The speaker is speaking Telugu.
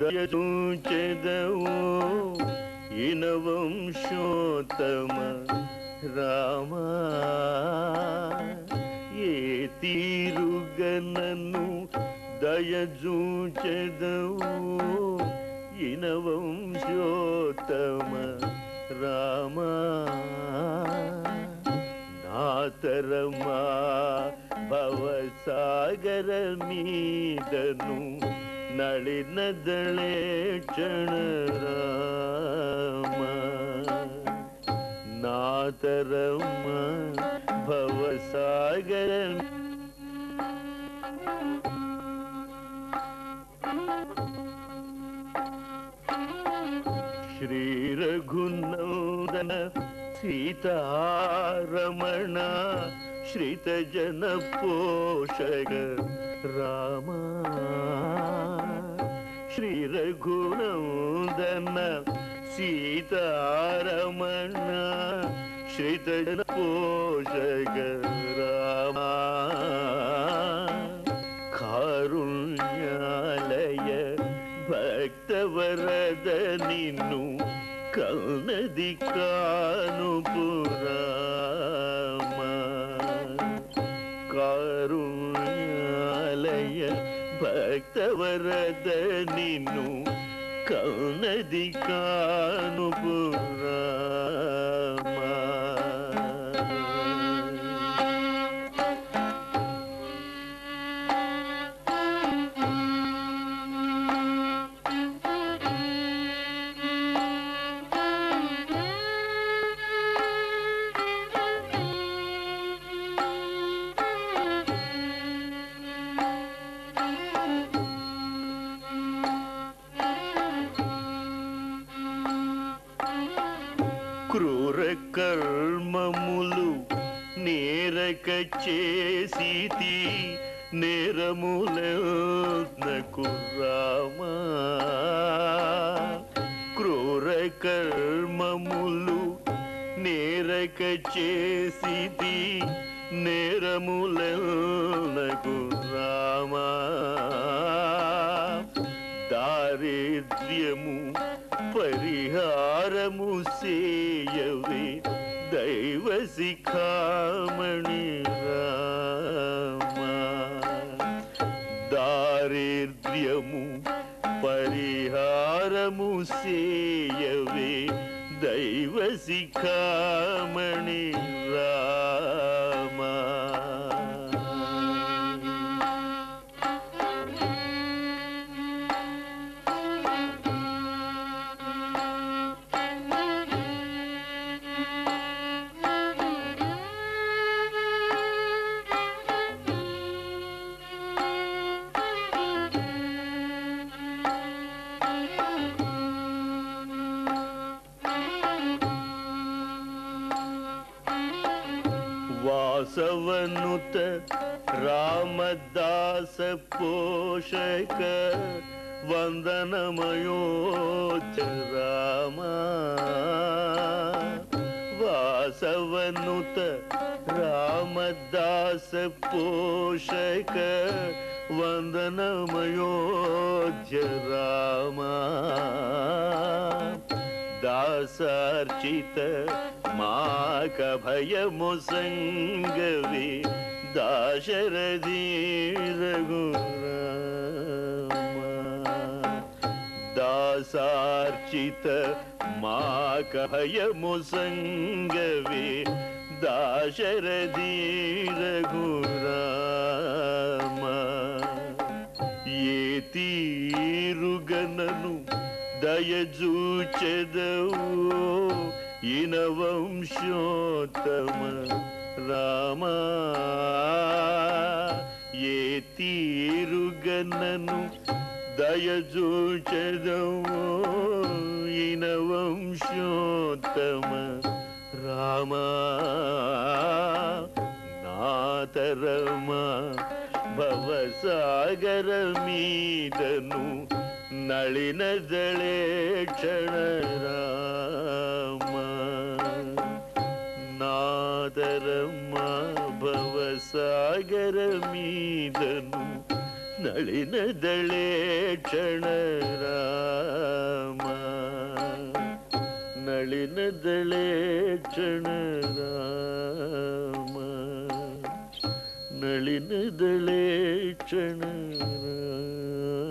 దయచూచెదవు ఇనవంశోత్తమ రామ ఏ తీరుగనను దయచూచెదవు ఇనవంశోత్తమ రామ నాతరమా భవసాగర మీదను నళినదళే క్షణ రామ నాతరమా భవసాగర శ్రీ రఘునందన సీతారమణ శ్రితజన పోషక రామ శ్రీ రఘునందన సీతారమణ శ్రితజన పోషక రామ కారుణ్యాలయ భక్తవరద నిన్ను కల్నది కానుపురామ కారుణ్యాలయ భక్తవరద నిన్ను కల్నది కానుపురామ క్రూర కర్మములు నేరక చేసితి నేరములకు రామ క్రూర కర్మములు నేరక చేసితి నేరములకు రామ దారిద్ర్యము పరిహారము సేయవే దైవ శిఖామణి రామ దారిద్ర్యము పరిహారము సేయవే దైవ శిఖామణి రామ వాసవనుత రామదాస పోషక వందనమయోచ రామ వాసవనుత రామదాస పోషక వందనమయోచ రామ దాసార్చిత మాక భయము సంగవి దాశరథి రఘురామ దాసార్చిత మాక భయము సంగవి దాశరథి రఘురామ ఏ తీరుగనను దయచూచెదవు ఇనవంశోత్తమ రామ ఏ తీరుగనను దయచూచెదవు ఇనవంశోత్తమ రామ నాతరమ భవసాగర మీదను నళినదళే క్షణ రామ నాదరమ భవసాగర మీదను ನಳಿನದಳೆ ಕ್ಷಣ ರಾಮ ನಳಿನದಳೆ ಕ್ಷಣ ರಾಮ ನಳಿನದಳೆ ಕ್ಷಣ ರಾಮ